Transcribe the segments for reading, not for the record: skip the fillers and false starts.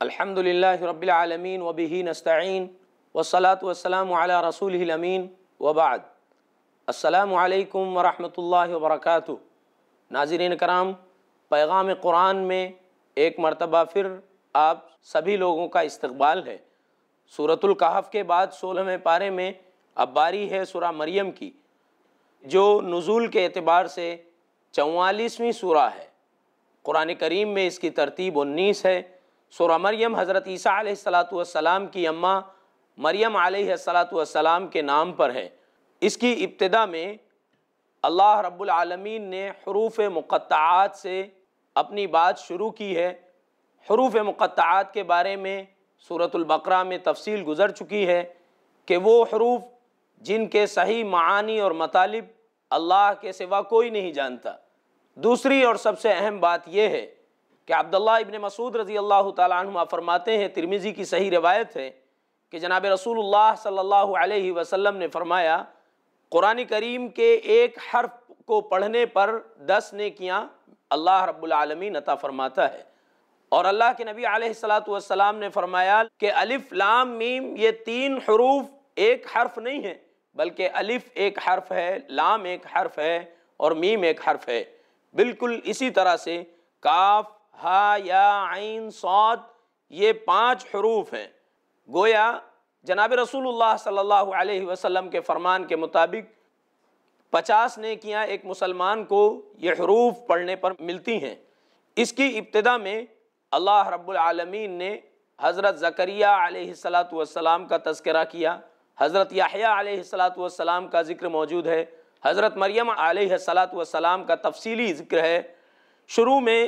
الحمد للہ رب العالمین وبہ نستعین والصلاة والسلام علی رسولہ الامین وبعد۔ السلام علیکم ورحمۃ اللہ وبرکاتہ۔ ناظرین کرام، پیغام قرآن میں ایک مرتبہ پھر آپ سبھی لوگوں کا استقبال ہے۔ سورۃ الکہف کے بعد 16ویں پارے میں اب باری ہے سورہ مریم کی، جو نزول کے اعتبار سے 44ویں سورہ ہے۔ قرآن کریم میں اس کی ترتیب 19 ہے۔ سورہ مریم حضرت عیسیٰ علیہ السلام کی اماں مریم علیہ السلام کے نام پر ہے۔ اس کی ابتدا میں اللہ رب العالمین نے حروف مقطعات سے اپنی بات شروع کی ہے۔ حروف مقطعات کے بارے میں سورۃ البقرہ میں تفصیل گزر چکی ہے کہ وہ حروف جن کے صحیح معانی اور مطالب اللہ کے سوا کوئی نہیں جانتا۔ دوسری اور سب سے اہم بات یہ ہے کہ عبداللہ ابن مسعود رضی اللہ تعالیٰ عنہ فرماتے ہیں، ترمذی کی صحیح روایت ہے کہ جناب رسول اللہ صلی اللہ علیہ وسلم نے فرمایا، قرآن کریم کے ایک حرف کو پڑھنے پر 10 نیکیاں اللہ رب العالمین عطا فرماتا ہے۔ اور اللہ کے نبی علیہ السلام نے فرمایا کہ الف لام میم یہ 3 حروف ایک حرف نہیں ہے، بلکہ الف ایک حرف ہے، لام ایک حرف ہے اور میم ایک حرف ہے۔ بالکل اسی طرح سے کاف، ہا، یا، عین، صاد یہ 5 حروف ہیں۔ گویا جناب رسول اللہ صلی اللہ علیہ وسلم کے فرمان کے مطابق 50 نیکیاں ایک مسلمان کو یہ حروف پڑھنے پر ملتی ہیں۔ اس کی ابتدا میں اللہ رب العالمین نے حضرت زکریا علیہ السلام کا تذکرہ کیا، حضرت یحییٰ علیہ السلام کا ذکر موجود ہے، حضرت مریم علیہ السلام کا تفصیلی ذکر ہے۔ شروع میں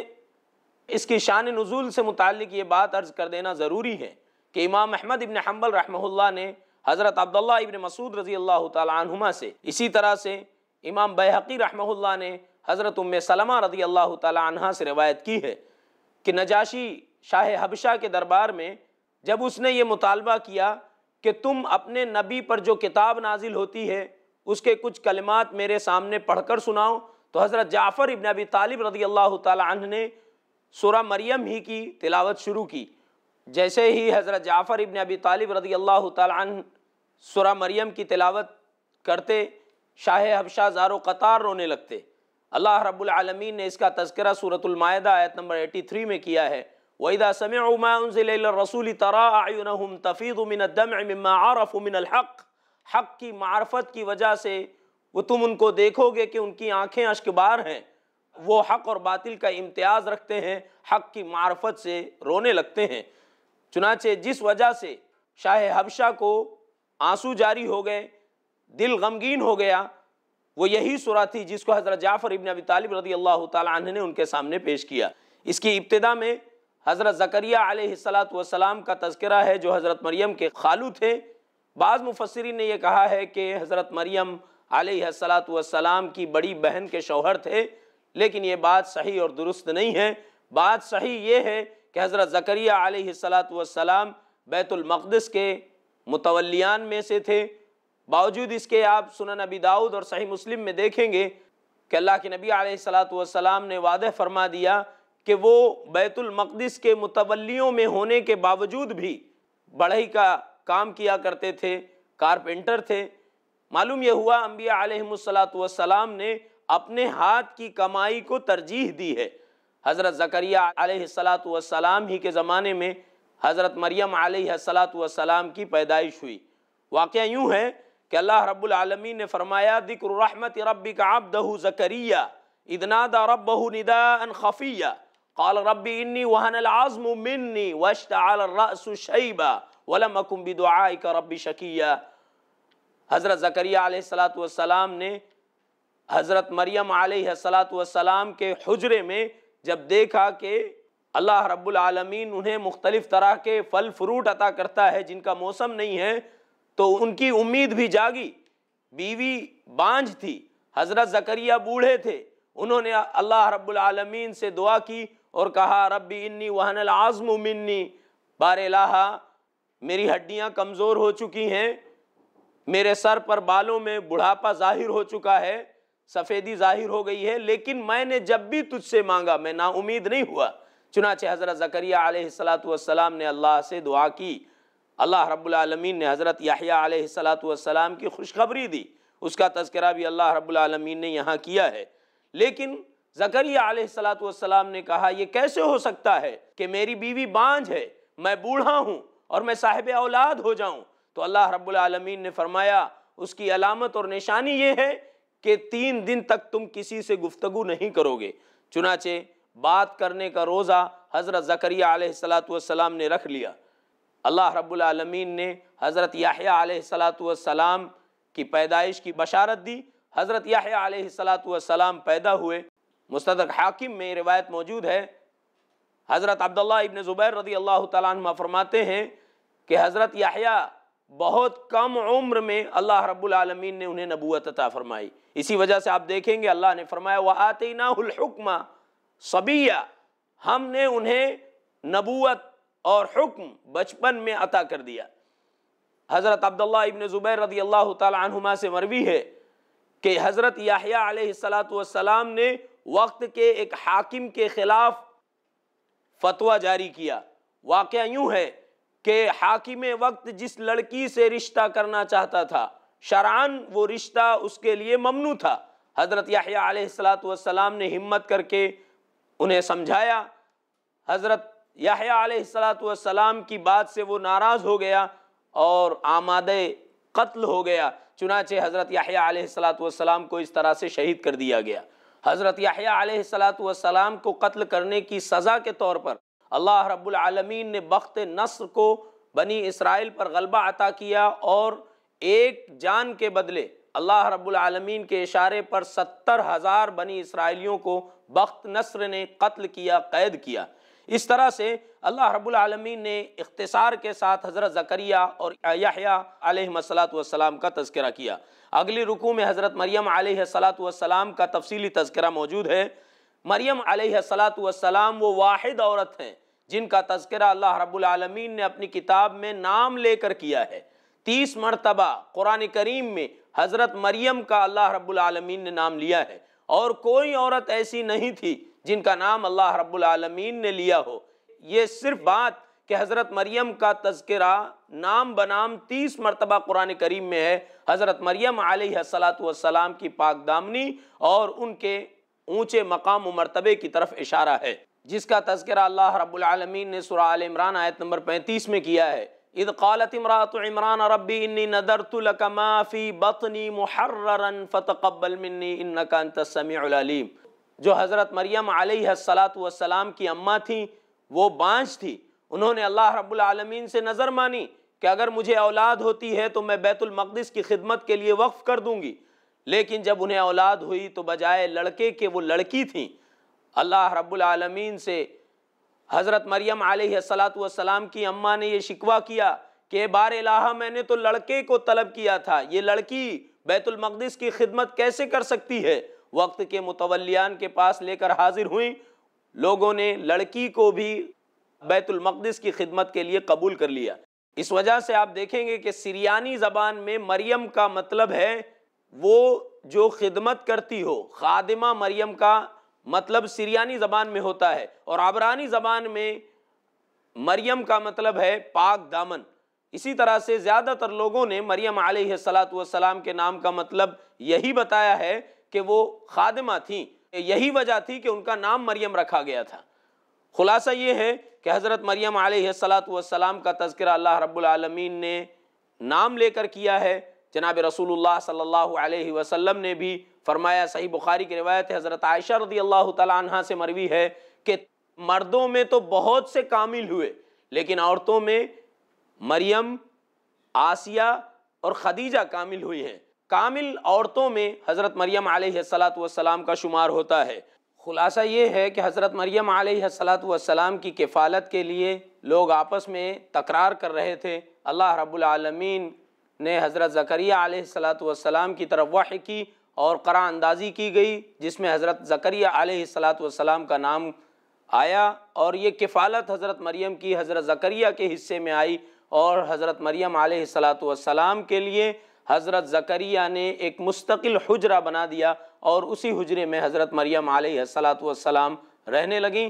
اس کی شان نزول سے متعلق یہ بات عرض کر دینا ضروری ہے کہ امام احمد ابن حنبل رحمہ اللہ نے حضرت عبداللہ ابن مسعود رضی اللہ تعالیٰ عنہما سے، اسی طرح سے امام بیہقی رحمہ اللہ نے حضرت ام سلمہ رضی اللہ تعالیٰ عنہا سے روایت کی ہے کہ نجاشی شاہ حبشہ کے دربار میں جب اس نے یہ مطالبہ کیا کہ تم اپنے نبی پر جو کتاب نازل ہوتی ہے اس کے کچھ کلمات میرے سامنے پڑھ کر سناؤ، تو حضرت جعفر ابن ابی طالب رضی اللہ تعالیٰ عنہ نے سورہ مریم ہی کی تلاوت شروع کی۔ جیسے ہی حضرت جعفر ابن ابی طالب رضی اللہ تعالیٰ عنہ سورہ مریم کی تلاوت کرتے، شاہ حبشہ زار و قطار رونے لگتے۔ اللہ رب العالمین نے اس کا تذکرہ سورۃ المائدہ آیت نمبر 83 میں کیا ہے، وَإِذَا سَمِعُوا مَا أُنزِلَ إِلَى الرَّسُولِ تَرَىٰ أَعْيُنَهُمْ تَفِيضُ مِنَ الدَّمْعِ مِمَّا عَرَفُوا مِنَ الْحَقِّ۔ حق کی معرفت کی وجہ سے وہ تم ان کو دیکھو گے کہ ان کی آنکھیں اشک بار ہیں، وہ حق اور باطل کا امتیاز رکھتے ہیں، حق کی معرفت سے رونے لگتے ہیں۔ چنانچہ جس وجہ سے شاہ حبشہ کو آنسو جاری ہو گئے، دل غمگین ہو گیا، وہ یہی سورہ تھی جس کو حضرت جعفر ابن ابی طالب رضی اللہ تعالیٰ عنہ نے ان کے سامنے پیش کیا۔ اس کی ابتدا میں حضرت زکریا علیہ السلام کا تذکرہ ہے جو حضرت مریم کے خالو تھے۔ بعض مفسرین نے یہ کہا ہے کہ حضرت مریم علیہ السلام کی بڑی بہن کے شوہر تھے، لیکن یہ بات صحیح اور درست نہیں ہے۔ بات صحیح یہ ہے کہ حضرت زکریا علیہ السلام بیت المقدس کے متولیان میں سے تھے۔ باوجود اس کے آپ سنن ابی داؤد اور صحیح مسلم میں دیکھیں گے کہ اللہ کے نبی علیہ السلام نے واضح فرما دیا کہ وہ بیت المقدس کے متولیوں میں ہونے کے باوجود بھی بڑھئی کا کام کیا کرتے تھے، کارپینٹر تھے۔ معلوم یہ ہوا انبیاء علیہ السلام نے اپنے ہاتھ کی کمائی کو ترجیح دی ہے۔ حضرت زکریا علیہ السلام ہی کے زمانے میں حضرت مریم علیہ السلام کی پیدائش ہوئی۔ واقعہ یوں ہے کہ اللہ رب العالمین نے فرمایا، ذکر رحمت ربک عبدہ زکریا اذ نادى ربہ نداء خفیا قال رب انی وہن العظم منی واشتعل الرأس شیبا ولم اکن بدعائک رب شقیا۔ حضرت زکریا علیہ السلام نے حضرت مریم علیہ السلام کے حجرے میں جب دیکھا کہ اللہ رب العالمین انہیں مختلف طرح کے پھل فروٹ عطا کرتا ہے جن کا موسم نہیں ہے، تو ان کی امید بھی جاگی۔ بیوی بانجھ تھی، حضرت زکریا بوڑھے تھے، انہوں نے اللہ رب العالمین سے دعا کی اور کہا، ربی انی وہن العظم منی، بار الہ میری ہڈیاں کمزور ہو چکی ہیں، میرے سر پر بالوں میں بڑھاپا ظاہر ہو چکا ہے، سفیدی ظاہر ہو گئی ہے، لیکن میں نے جب بھی تجھ سے مانگا میں نا امید نہیں ہوا، چنانچہ حضرت زکریا علیہ السلام نے اللہ سے دعا کی، اللہ رب العالمین نے حضرت یحییٰ علیہ السلام کی خوشخبری دی، اس کا تذکرہ بھی اللہ رب العالمین نے یہاں کیا ہے۔ لیکن زکریا علیہ السلام نے کہا یہ کیسے ہو سکتا ہے کہ میری بیوی بانجھ ہے، میں بوڑھا ہوں اور میں صاحب اولاد ہو جاؤں؟ تو اللہ رب العالمین نے فرمایا اس کی علامت اور نشانی یہ ہے کہ 3 دن تک تم کسی سے گفتگو نہیں کرو گے۔ چنانچہ بات کرنے کا روزہ حضرت زکریا علیہ السلام نے رکھ لیا۔ اللہ رب العالمین نے حضرت یحییٰ علیہ السلام کی پیدائش کی بشارت دی۔ حضرت یحییٰ علیہ السلام پیدا ہوئے۔ مستدرک حاکم میں روایت موجود ہے، حضرت عبداللہ ابن زبیر رضی اللہ تعالیٰ عنہ فرماتے ہیں کہ حضرت یحییٰ بہت کم عمر میں اللہ رب العالمین نے انہیں نبوت عطا فرمائی۔ اسی وجہ سے آپ دیکھیں گے اللہ نے فرمایا وَآتَيْنَاهُ الْحُكْمَ صَبِيًّا، ہم نے انہیں نبوت اور حکم بچپن میں عطا کر دیا۔ حضرت عبداللہ ابن زبیر رضی اللہ تعالی عنہما سے مروی ہے کہ حضرت یحییٰ علیہ السلام نے وقت کے ایک حاکم کے خلاف فتویٰ جاری کیا۔ واقعہ یوں ہے کہ حاکم وقت جس لڑکی سے رشتہ کرنا چاہتا تھا شرعاً وہ رشتہ اس کے لیے ممنوع تھا۔ حضرت یحییٰ علیہ السلام نے ہمت کر کے انہیں سمجھایا۔ حضرت یحییٰ علیہ السلام کی بات سے وہ ناراض ہو گیا اور آمادہ قتل ہو گیا۔ چنانچہ حضرت یحییٰ علیہ السلام کو اس طرح سے شہید کر دیا گیا۔ حضرت یحییٰ علیہ السلام کو قتل کرنے کی سزا کے طور پر اللہ رب العالمین نے بخت نصر کو بنی اسرائیل پر غلبہ عطا کیا اور ایک جان کے بدلے اللہ رب العالمین کے اشارے پر 70,000 بنی اسرائیلیوں کو بخت نصر نے قتل کیا، قید کیا۔ اس طرح سے اللہ رب العالمین نے اختصار کے ساتھ حضرت زکریا اور یحییٰ علیہ السلام کا تذکرہ کیا۔ اگلی رکوع میں حضرت مریم علیہ السلام کا تفصیلی تذکرہ موجود ہے۔ مریم علیہ السلام وہ واحد عورت ہیں جن کا تذکرہ اللہ رب العالمین نے اپنی کتاب میں نام لے کر کیا ہے۔ 30 مرتبہ قرآن کریم میں حضرت مریم کا اللہ رب العالمین نے نام لیا ہے، اور کوئی عورت ایسی نہیں تھی جن کا نام اللہ رب العالمین نے لیا ہو۔ یہ صرف بات کہ حضرت مریم کا تذکرہ نام بنام 30 مرتبہ قرآن کریم میں ہے، حضرت مریم علیہ السلام کی پاک دامنی اور ان کے اونچے مقام و مرتبے کی طرف اشارہ ہے، جس کا تذکرہ اللہ رب العالمین نے سورہ آل عمران آیت نمبر 35 میں کیا ہے۔ اذ قالت امرأة عمران ربی انی نذرت لک ما فی بطنی محررا فتقبل منی انک انت السمیع العلیم۔ جو حضرت مریم علیہ السلام کی اماں تھیں وہ بانجھ تھی، انہوں نے اللہ رب العالمین سے نظر مانی کہ اگر مجھے اولاد ہوتی ہے تو میں بیت المقدس کی خدمت کے لیے وقف کر دوں گی، لیکن جب انہیں اولاد ہوئی تو بجائے لڑکے کے وہ لڑکی تھیں۔ اللہ رب العالمین سے حضرت مریم علیہ السلام کی اماں نے یہ شکوہ کیا کہ بار الہ میں نے تو لڑکے کو طلب کیا تھا، یہ لڑکی بیت المقدس کی خدمت کیسے کر سکتی ہے؟ وقت کے متولیان کے پاس لے کر حاضر ہوئیں، لوگوں نے لڑکی کو بھی بیت المقدس کی خدمت کے لیے قبول کر لیا۔ اس وجہ سے آپ دیکھیں گے کہ سریانی زبان میں مریم کا مطلب ہے وہ جو خدمت کرتی ہو، خادمہ مریم کا مطلب سریانی زبان میں ہوتا ہے، اور عبرانی زبان میں مریم کا مطلب ہے پاک دامن۔ اسی طرح سے زیادہ تر لوگوں نے مریم علیہ السلام کے نام کا مطلب یہی بتایا ہے کہ وہ خادمہ تھیں، یہی وجہ تھی کہ ان کا نام مریم رکھا گیا تھا۔ خلاصہ یہ ہے کہ حضرت مریم علیہ السلام کا تذکرہ اللہ رب العالمین نے نام لے کر کیا ہے۔ جناب رسول اللہ صلی اللہ علیہ وسلم نے بھی فرمایا، صحیح بخاری کی روایت ہے، حضرت عائشہ رضی اللہ تعالی عنہا سے مروی ہے کہ مردوں میں تو بہت سے کامل ہوئے لیکن عورتوں میں مریم، آسیہ اور خدیجہ کامل ہوئی ہیں۔ کامل عورتوں میں حضرت مریم علیہ السلام کا شمار ہوتا ہے۔ خلاصہ یہ ہے کہ حضرت مریم علیہ السلام کی کفالت کے لیے لوگ آپس میں تکرار کر رہے تھے۔ اللہ رب العالمین نے حضرت زکریا علیہ السلام کی طرف وحی کی اور قرآن اندازی کی گئی جس میں حضرت زکریا علیہ السلام کا نام آیا، اور یہ کفالت حضرت مریم کی حضرت زکریا کے حصے میں آئی، اور حضرت مریم علیہ السلام کے لیے حضرت زکریا نے ایک مستقل حجرہ بنا دیا اور اسی حجرے میں حضرت مریم علیہ السلام رہنے لگیں۔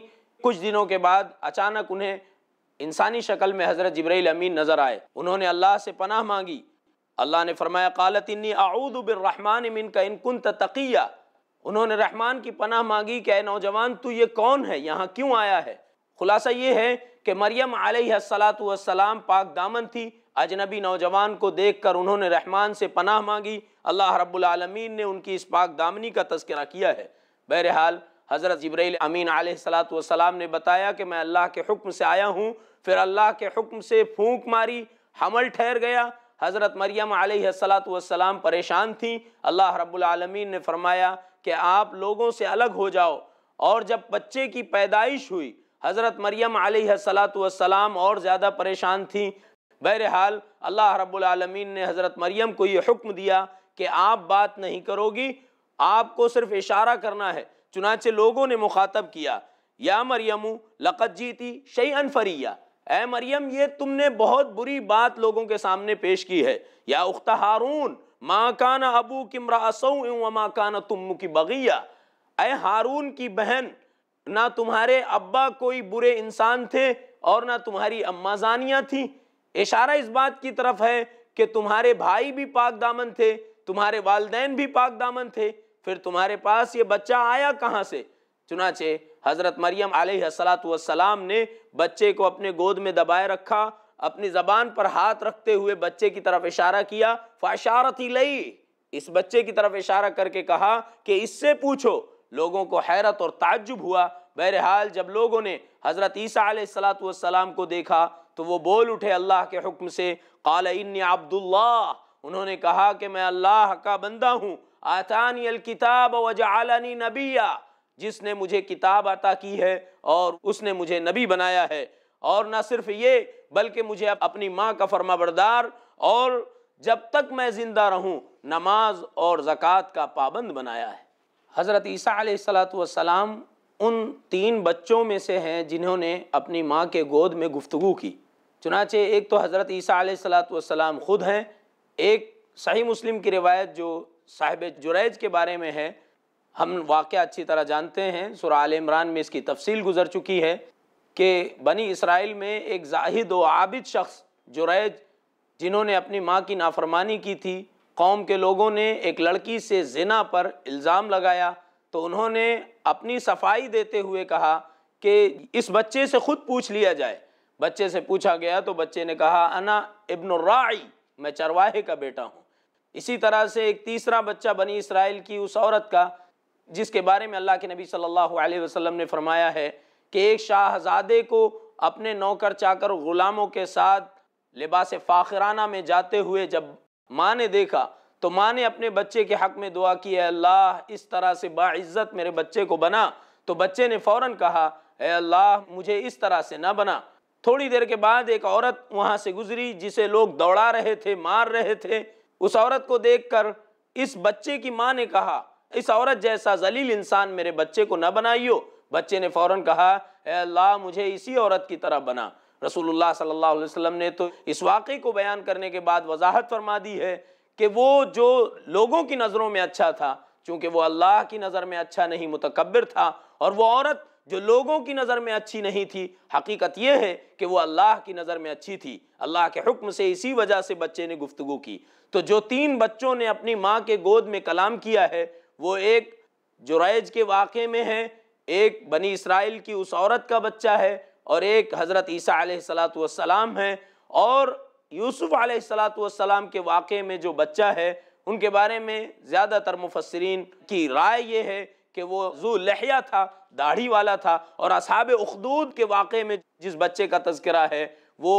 کچھ دنوں کے بعد اچانک انہیں انسانی شکل میں حضرت جبرائیل امین نظر آئے. انہوں نے اللہ سے پناہ مانگی. اللہ نے فرمایا قالت انی اعوذ بالرحمن منک ان کنت تقیا. انہوں نے رحمان کی پناہ مانگی کہ اے نوجوان تو یہ کون ہے, یہاں کیوں آیا ہے. خلاصہ یہ ہے کہ مریم علیہ السلام پاک دامن تھی. اجنبی نوجوان کو دیکھ کر انہوں نے رحمان سے پناہ مانگی. اللہ رب العالمین نے ان کی اس پاک دامنی کا تذکرہ کیا ہے. بہرحال حضرت جبرائیل امین علیہ السلام نے بتایا کہ میں اللہ کے حکم سے آیا ہوں. پھر اللہ کے حکم سے پھونک ماری, حمل ٹھہر گیا. حضرت مریم علیہ السلام پریشان تھیں. اللہ رب العالمین نے فرمایا کہ آپ لوگوں سے الگ ہو جاؤ. اور جب بچے کی پیدائش ہوئی حضرت مریم علیہ السلام اور زیادہ پریشان تھیں. بہرحال اللہ رب العالمین نے حضرت مریم کو یہ حکم دیا کہ آپ بات نہیں کرو گی, آپ کو صرف اشارہ کرنا ہے. چنانچہ لوگوں نے مخاطب کیا یا مریم لقد جیتی شیئا فریا, اے مریم یہ تم نے بہت بری بات لوگوں کے سامنے پیش کی ہے. یا اخت ہارون ما کان ابوک امرأ سوء وما کانت امک بغیہ, اے ہارون کی بہن نہ تمہارے ابا کوئی برے انسان تھے اور نہ تمہاری اماں زانیہ تھیں. اشارہ اس بات کی طرف ہے کہ تمہارے بھائی بھی پاک دامن تھے, تمہارے والدین بھی پاک دامن تھے, پھر تمہارے پاس یہ بچہ آیا کہاں سے. چنانچہ حضرت مریم علیہ السلام نے بچے کو اپنے گود میں دبائے رکھا, اپنی زبان پر ہاتھ رکھتے ہوئے بچے کی طرف اشارہ کیا. فاشارت الیہ, اس بچے کی طرف اشارہ کر کے کہا کہ اس سے پوچھو. لوگوں کو حیرت اور تعجب ہوا. بہرحال جب لوگوں نے حضرت عیسیٰ علیہ السلام کو دیکھا تو وہ بول اٹھے اللہ کے حکم سے قال انی عبداللہ, انہوں نے کہا کہ میں اللہ کا بندہ ہوں. آتانی الکتاب وجعلنی نبیا, جس نے مجھے کتاب عطا کی ہے اور اس نے مجھے نبی بنایا ہے. اور نہ صرف یہ بلکہ مجھے اپنی ماں کا فرما بردار اور جب تک میں زندہ رہوں نماز اور زکوٰۃ کا پابند بنایا ہے. حضرت عیسیٰ علیہ السلام ان 3 بچوں میں سے ہیں جنہوں نے اپنی ماں کے گود میں گفتگو کی. چنانچہ ایک تو حضرت عیسیٰ علیہ السلام خود ہیں. ایک صحیح مسلم کی روایت جو صاحب جریج کے بارے میں ہے, ہم واقعہ اچھی طرح جانتے ہیں, سورہ آل عمران میں اس کی تفصیل گزر چکی ہے کہ بنی اسرائیل میں ایک زاہد و عابد شخص جریج جنہوں نے اپنی ماں کی نافرمانی کی تھی, قوم کے لوگوں نے ایک لڑکی سے زنا پر الزام لگایا تو انہوں نے اپنی صفائی دیتے ہوئے کہا کہ اس بچے سے خود پوچھ لیا جائے. بچے سے پوچھا گیا تو بچے نے کہا انا ابن الراعی, میں چرواہے کا بیٹا ہوں. اسی طرح سے ایک تیسرا بچہ بنی اسرائیل کی اس عورت کا جس کے بارے میں اللہ کے نبی صلی اللہ علیہ وسلم نے فرمایا ہے کہ ایک شاہزادے کو اپنے نوکر چاکر غلاموں کے ساتھ لباس فاخرانہ میں جاتے ہوئے جب ماں نے دیکھا تو ماں نے اپنے بچے کے حق میں دعا کی, اے اللہ اس طرح سے باعزت میرے بچے کو بنا. تو بچے نے فوراً کہا اے اللہ مجھے اس طرح سے نہ بنا. تھوڑی دیر کے بعد ایک عورت وہاں سے گزری جسے لوگ دوڑا رہے تھے, مار رہے تھے. اس عورت کو دیکھ کر اس بچے کی ماں نے کہا اس عورت جیسا ذلیل انسان میرے بچے کو نہ بنائیو. بچے نے فوراً کہا اے اللہ مجھے اسی عورت کی طرح بنا. رسول اللہ صلی اللہ علیہ وسلم نے تو اس واقعے کو بیان کرنے کے بعد وضاحت فرما دی ہے کہ وہ جو لوگوں کی نظروں میں اچھا تھا, چونکہ وہ اللہ کی نظر میں اچھا نہیں متکبر تھا, اور وہ عورت جو لوگوں کی نظر میں اچھی نہیں تھی, حقیقت یہ ہے کہ وہ اللہ کی نظر میں اچھی تھی. اللہ کے حکم سے اسی وجہ سے بچے نے گفتگو کی. تو جو 3 بچوں نے اپنی ماں کے گود میں کلام کیا ہے وہ ایک جریج کے واقعے میں ہے, ایک بنی اسرائیل کی اس عورت کا بچہ ہے, اور ایک حضرت عیسیٰ علیہ السلام ہے. اور یوسف علیہ السلام کے واقعے میں جو بچہ ہے ان کے بارے میں زیادہ تر مفسرین کی رائے یہ ہے کہ وہ ذو لحیہ تھا, داڑھی والا تھا. اور اصحاب اخدود کے واقعے میں جس بچے کا تذکرہ ہے وہ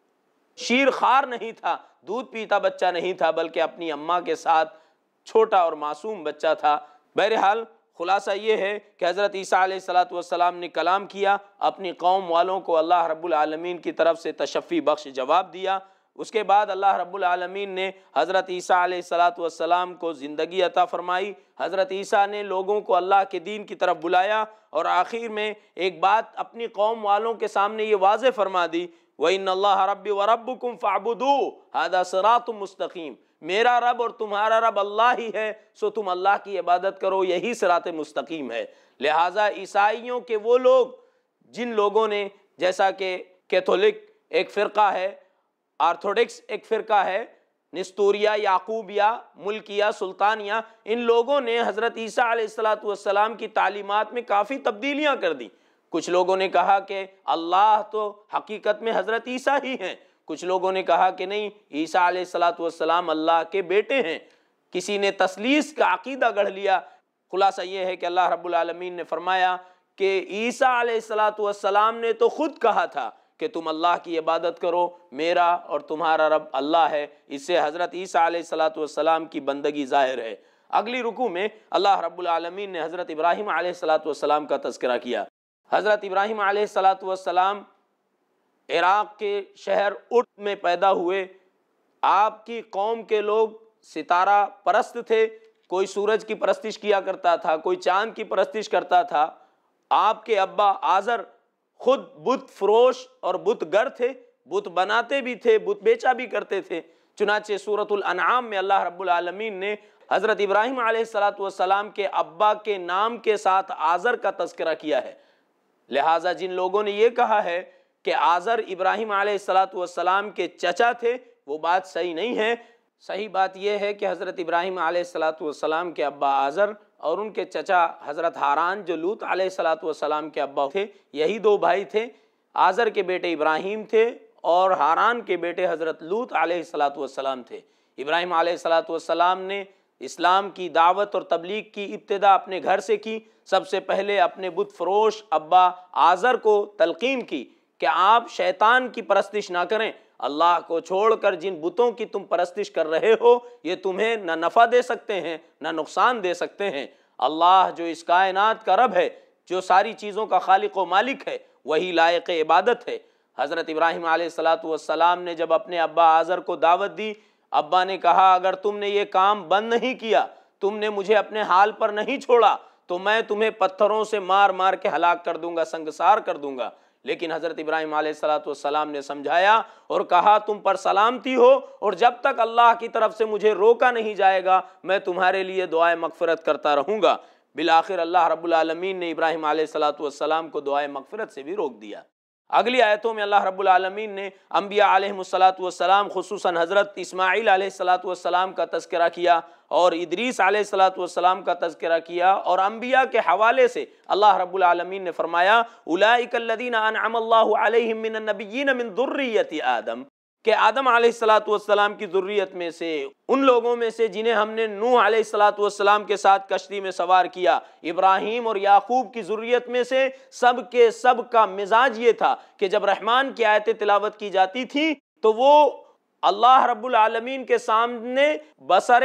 شیر خوار نہیں تھا, دودھ پیتا بچہ نہیں تھا, بلکہ اپنی اماں کے ساتھ چھوٹا اور معصوم بچہ تھا. بہرحال خلاصہ یہ ہے کہ حضرت عیسیٰ علیہ السلام نے کلام کیا, اپنی قوم والوں کو اللہ رب العالمین کی طرف سے تشفی بخش جواب دیا. اس کے بعد اللہ رب العالمین نے حضرت عیسیٰ علیہ السلام کو زندگی عطا فرمائی. حضرت عیسیٰ نے لوگوں کو اللہ کے دین کی طرف بلایا, اور آخر میں ایک بات اپنی قوم والوں کے سامنے یہ واضح فرما دی, وَإِنَّ اللَّهَ رَبِّي وَرَبُّكُمْ فَاعْبُدُوهُ هَذَا صِرَاطٌ مُسْتَقِيمٌ, میرا رب اور تمہارا رب اللہ ہی ہے, سو تم اللہ کی عبادت کرو, یہی صراط مستقیم ہے. لہٰذا عیسائیوں کے وہ لوگ جن لوگوں نے، جیسا کہ کیتھولک ایک فرقہ ہے، آرتھوڈکس ایک فرقہ ہے، نستوریہ، یعقوبیہ، ملکیہ، سلطانیہ، ان لوگوں نے حضرت عیسیٰ علیہ السلام کی تعلیمات میں کافی تبدیلیاں کر دی۔ کچھ لوگوں نے کہا کہ اللہ تو حقیقت میں حضرت عیسیٰ ہی ہیں، کچھ لوگوں نے کہا کہ نہیں، عیسیٰ علیہ السلام اللہ کے بیٹے ہیں، کسی نے تثلیث کا عقیدہ گڑھ لیا۔ خلاصہ یہ ہے کہ اللہ رب العالمین نے فرمایا کہ عیسیٰ علیہ السلام نے تو خود کہا تھا کہ تم اللہ کی عبادت کرو، میرا اور تمہارا رب اللہ ہے، اس سے حضرت عیسیٰ علیہ السلام کی بندگی ظاہر ہے۔ اگلی رکوع میں اللہ رب العالمین نے حضرت ابراہیم علیہ السلام کا تذکرہ کیا۔ حضرت ابراہیم علیہ السلام عراق کے شہر ارد میں پیدا ہوئے۔ آپ کی قوم کے لوگ ستارہ پرست تھے، کوئی سورج کی پرستش کیا کرتا تھا، کوئی چاند کی پرستش کرتا تھا۔ آپ کے ابا آزر خود بت فروش اور بت گر تھے، بت بناتے بھی تھے، بت بیچا بھی کرتے تھے۔ چنانچہ سورۃ الانعام میں اللہ رب العالمین نے حضرت ابراہیم علیہ السلام کے ابا کے نام کے ساتھ آزر کا تذکرہ کیا ہے۔ لہٰذا جن لوگوں نے یہ کہا ہے کہ آزر ابراہیم علیہ السلام کے چچا تھے، وہ بات صحیح نہیں ہے۔ صحیح بات یہ ہے کہ حضرت ابراہیم علیہ السلام کے ابا آزر اور ان کے چچا حضرت ہاران جو لوط علیہ السلام کے ابا تھے، یہی دو بھائی تھے۔ آزر کے بیٹے ابراہیم تھے اور ہاران کے بیٹے حضرت لوط علیہ السلام تھے۔ ابراہیم علیہ السلام نے اسلام کی دعوت اور تبلیغ کی ابتدا اپنے گھر سے کی۔ سب سے پہلے اپنے بت فروش ابا آزر کو تلقین کی کہ آپ شیطان کی پرستش نہ کریں، اللہ کو چھوڑ کر جن بتوں کی تم پرستش کر رہے ہو یہ تمہیں نہ نفع دے سکتے ہیں نہ نقصان دے سکتے ہیں۔ اللہ جو اس کائنات کا رب ہے، جو ساری چیزوں کا خالق و مالک ہے، وہی لائق عبادت ہے۔ حضرت ابراہیم علیہ السلام نے جب اپنے ابا آزر کو دعوت دی، ابا نے کہا اگر تم نے یہ کام بند نہیں کیا، تم نے مجھے اپنے حال پر نہیں چھوڑا تو میں تمہیں پتھروں سے مار مار کے ہلاک کر دوں گا، سنگسار کر دوں گا۔ لیکن حضرت ابراہیم علیہ السلام نے سمجھایا اور کہا تم پر سلامتی ہو، اور جب تک اللہ کی طرف سے مجھے روکا نہیں جائے گا میں تمہارے لیے دعائے مغفرت کرتا رہوں گا۔ بالآخر اللہ رب العالمین نے ابراہیم علیہ السلام کو دعائے مغفرت سے بھی روک دیا۔ اگلی آیتوں میں اللہ رب العالمین نے انبیاء علیہ السلام خصوصاً حضرت اسماعیل علیہ السلام کا تذکرہ کیا اور ادریس علیہ السلام کا تذکرہ کیا، اور انبیاء کے حوالے سے اللہ رب العالمین نے فرمایا اولئک الذین انعم اللہ علیہم من النبیین من ذریۃ آدم، کہ آدم علیہ السلام کی ذریت میں سے، ان لوگوں میں سے جنہیں ہم نے نوح علیہ السلام کے ساتھ کشتی میں سوار کیا، ابراہیم اور یعقوب کی ذریت میں سے، سب کے سب کا مزاج یہ تھا کہ جب رحمان کی آیتیں تلاوت کی جاتی تھی تو وہ اللہ رب العالمین کے سامنے بسر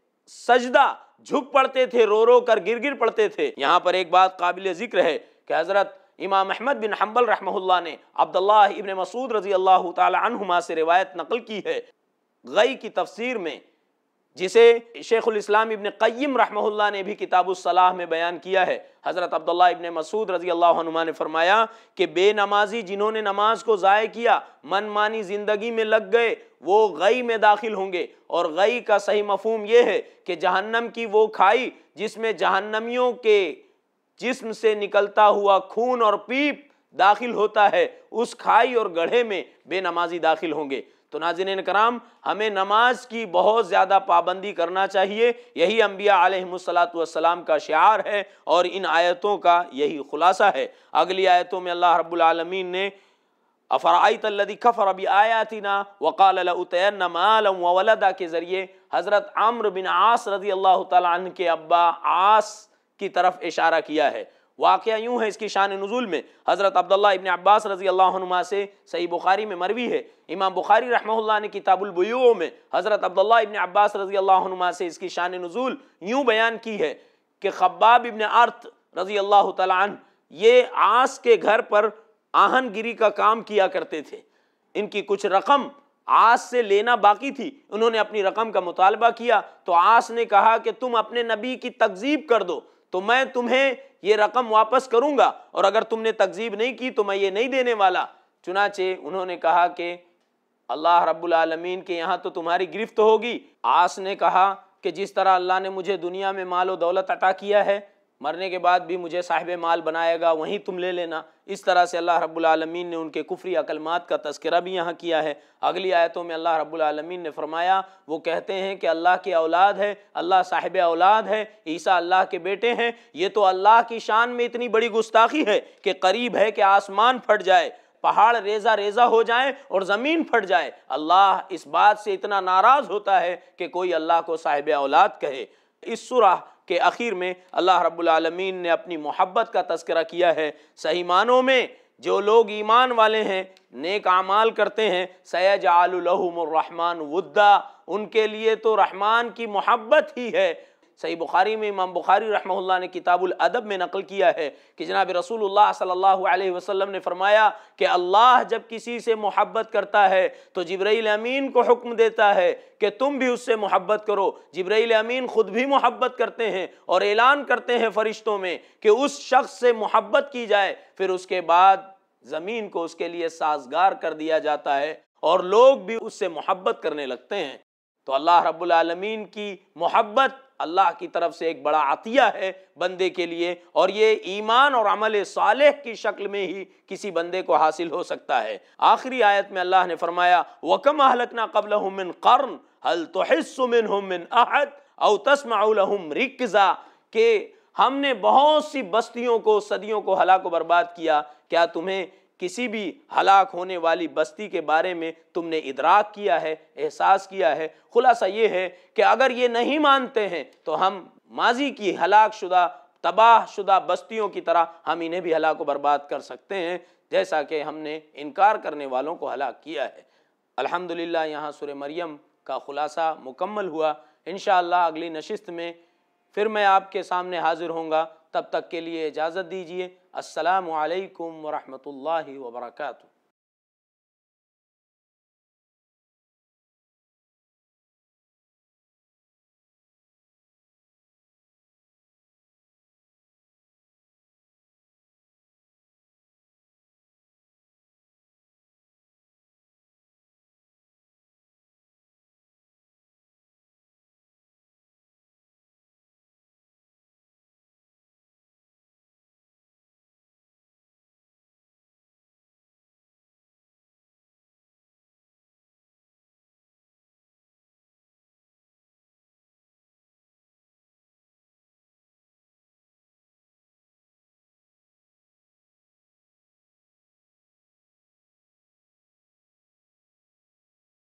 سجدہ جھک پڑتے تھے، رو رو کر گر گر پڑتے تھے۔ یہاں پر ایک بات قابل ذکر ہے کہ حضرت امام احمد بن حنبل رحمہ اللہ نے عبداللہ ابن مسعود رضی اللہ تعالی عنہما سے روایت نقل کی ہے غی کی تفسیر میں، جسے شیخ الاسلام ابن قیم رحمہ اللہ نے بھی کتاب الصلاح میں بیان کیا ہے۔ حضرت عبداللہ ابن مسعود رضی اللہ عنہما نے فرمایا کہ بے نمازی جنہوں نے نماز کو ضائع کیا، من مانی زندگی میں لگ گئے، وہ غی میں داخل ہوں گے۔ اور غی کا صحیح مفہوم یہ ہے کہ جہنم کی وہ کھائی جس میں جہنمیوں کے جسم سے نکلتا ہوا خون اور پیپ داخل ہوتا ہے، اس کھائی اور گڑھے میں بے نمازی داخل ہوں گے۔ تو ناظرین کرام، ہمیں نماز کی بہت زیادہ پابندی کرنا چاہیے، یہی انبیاء علیہم السلام کا شعار ہے اور ان آیتوں کا یہی خلاصہ ہے۔ اگلی آیتوں میں اللہ رب العالمین نے افرأیت الذی کفر بآیاتنا وقال لأوتین مالا وولدا کے ذریعے حضرت عمرو بن عاص رضی اللہ تعالیٰ عنہ کے ابا عاص کی طرف اشارہ کیا ہے۔ واقعہ یوں ہے اس کی شان نزول میں، حضرت عبداللہ ابن عباس رضی اللہ عنہما سے صحیح بخاری میں مروی ہے، امام بخاری رحمہ اللہ نے کتاب البیوع میں حضرت عبداللہ ابن عباس رضی اللہ عنہما سے اس کی شان نزول یوں بیان کی ہے کہ خباب ابن ارت رضی اللہ تعالیٰ عنہ یہ عاص کے گھر پر آہن گیری کا کام کیا کرتے تھے۔ ان کی کچھ رقم عاص سے لینا باقی تھی، انہوں نے اپنی رقم کا مطالبہ کیا تو عاص نے کہا کہ تم اپنے نبی کی تکذیب کر دو تو میں تمہیں یہ رقم واپس کروں گا، اور اگر تم نے تکذیب نہیں کی تو میں یہ نہیں دینے والا۔ چنانچہ انہوں نے کہا کہ اللہ رب العالمین کے یہاں تو تمہاری گرفت ہوگی۔ عاص نے کہا کہ جس طرح اللہ نے مجھے دنیا میں مال و دولت عطا کیا ہے، مرنے کے بعد بھی مجھے صاحب مال بنائے گا، وہیں تم لے لینا۔ اس طرح سے اللہ رب العالمین نے ان کے کفری کلمات کا تذکرہ بھی یہاں کیا ہے۔ اگلی آیتوں میں اللہ رب العالمین نے فرمایا وہ کہتے ہیں کہ اللہ کی اولاد ہے، اللہ صاحب اولاد ہے، عیسیٰ اللہ کے بیٹے ہیں۔ یہ تو اللہ کی شان میں اتنی بڑی گستاخی ہے کہ قریب ہے کہ آسمان پھٹ جائے، پہاڑ ریزہ ریزہ ہو جائیں اور زمین پھٹ جائے۔ اللہ اس بات سے اتنا ناراض ہوتا ہے کہ کوئی اللہ کو صاحب اولاد کہے۔ اس سورہ کے اخیر میں اللہ رب العالمین نے اپنی محبت کا تذکرہ کیا ہے۔ صحیح معنوں میں جو لوگ ایمان والے ہیں، نیک اعمال کرتے ہیں، سَيَجْعَلُ لَهُمُ الرَّحْمَنُ وُدًّا، ان کے لیے تو رحمان کی محبت ہی ہے۔ صحیح بخاری میں امام بخاری رحمہ اللہ نے کتاب الادب میں نقل کیا ہے کہ جناب رسول اللہ صلی اللہ علیہ وسلم نے فرمایا کہ اللہ جب کسی سے محبت کرتا ہے تو جبرائیل امین کو حکم دیتا ہے کہ تم بھی اس سے محبت کرو۔ جبرائیل امین خود بھی محبت کرتے ہیں اور اعلان کرتے ہیں فرشتوں میں کہ اس شخص سے محبت کی جائے، پھر اس کے بعد زمین کو اس کے لیے سازگار کر دیا جاتا ہے اور لوگ بھی اس سے محبت کرنے لگتے ہیں۔ تو اللہ رب العالمین کی محبت اللہ کی طرف سے ایک بڑا عطیہ ہے بندے کے لیے، اور یہ ایمان اور عمل صالح کی شکل میں ہی کسی بندے کو حاصل ہو سکتا ہے۔ آخری آیت میں اللہ نے فرمایا وَكَمْ أَهْلَكْنَا قَبْلَهُم مِّن قَرْنٍ هَلْ تُحِسُّ مِنْهُم مِّنْ أَحَدٍ أَوْ تَسْمَعُ لَهُمْ رِكْزًا، کہ ہم نے بہت سی بستیوں کو، صدیوں کو ہلاک و برباد کیا، کیا تمہیں کسی بھی ہلاک ہونے والی بستی کے بارے میں تم نے ادراک کیا ہے، احساس کیا ہے؟ خلاصہ یہ ہے کہ اگر یہ نہیں مانتے ہیں تو ہم ماضی کی ہلاک شدہ، تباہ شدہ بستیوں کی طرح ہم انہیں بھی ہلاک و برباد کر سکتے ہیں، جیسا کہ ہم نے انکار کرنے والوں کو ہلاک کیا ہے۔ الحمدللہ یہاں سورہ مریم کا خلاصہ مکمل ہوا۔ انشاءاللہ اگلی نشست میں پھر میں آپ کے سامنے حاضر ہوں گا، تب تک کے لیے اجازت دیجیے۔ السلام علیکم ورحمۃ اللہ وبرکاتہ۔